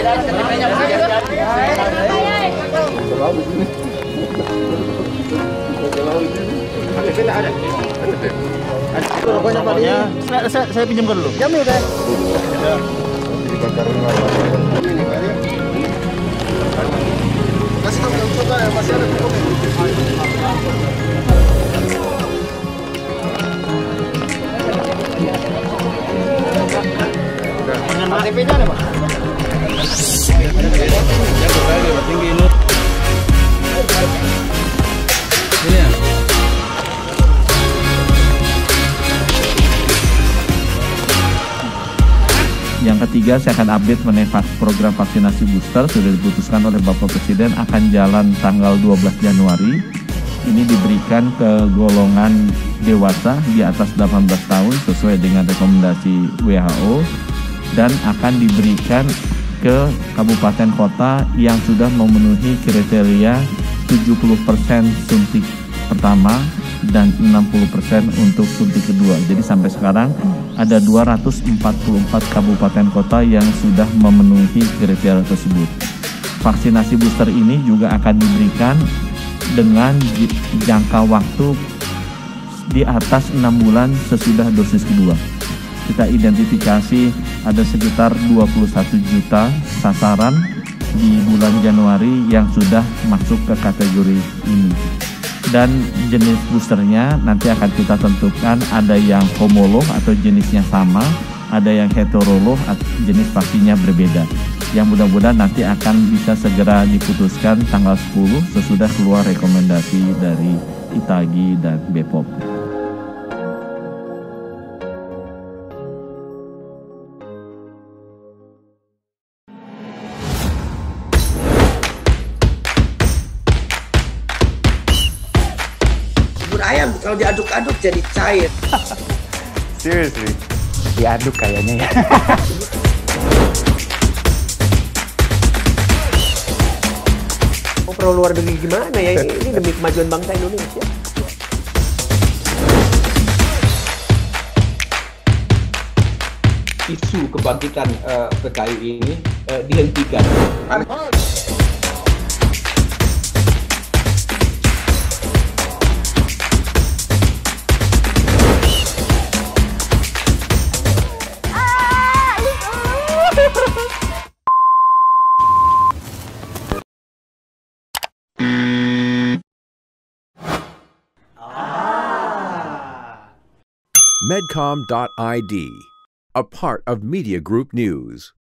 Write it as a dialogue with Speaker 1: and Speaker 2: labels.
Speaker 1: Saya pinjamkan dulu. Jamin kan? Kasih tahu ya, masih ada KTP-nya ada, Pak? Tinggi ini. Ini ya?
Speaker 2: Yang ketiga, saya akan update mengenai program vaksinasi booster sudah diputuskan oleh Bapak Presiden akan jalan tanggal 12 Januari. Ini diberikan ke golongan dewasa di atas 18 tahun sesuai dengan rekomendasi WHO dan akan diberikan ke kabupaten kota yang sudah memenuhi kriteria 70% suntik pertama dan 60% untuk suntik kedua. Jadi sampai sekarang ada 244 kabupaten kota yang sudah memenuhi kriteria tersebut. Vaksinasi booster ini juga akan diberikan dengan jangka waktu di atas 6 bulan sesudah dosis kedua. Kita identifikasi ada sekitar 21 juta sasaran di bulan Januari yang sudah masuk ke kategori ini. Dan jenis boosternya nanti akan kita tentukan, ada yang homolog atau jenisnya sama, ada yang heterolog atau jenis vaksinnya berbeda. Yang mudah-mudahan nanti akan bisa segera diputuskan tanggal 10 sesudah keluar rekomendasi dari ITAGI dan BPOM.
Speaker 3: Ayam kalau diaduk-aduk jadi cair.
Speaker 1: Seriously? Diaduk kayaknya ya.
Speaker 3: Mau perlu luar negeri gimana ya? Ini demi kemajuan bangsa Indonesia.
Speaker 4: Isu kebangkitan PKI ini dihentikan.
Speaker 5: Medcom.id, a part of Media Group News.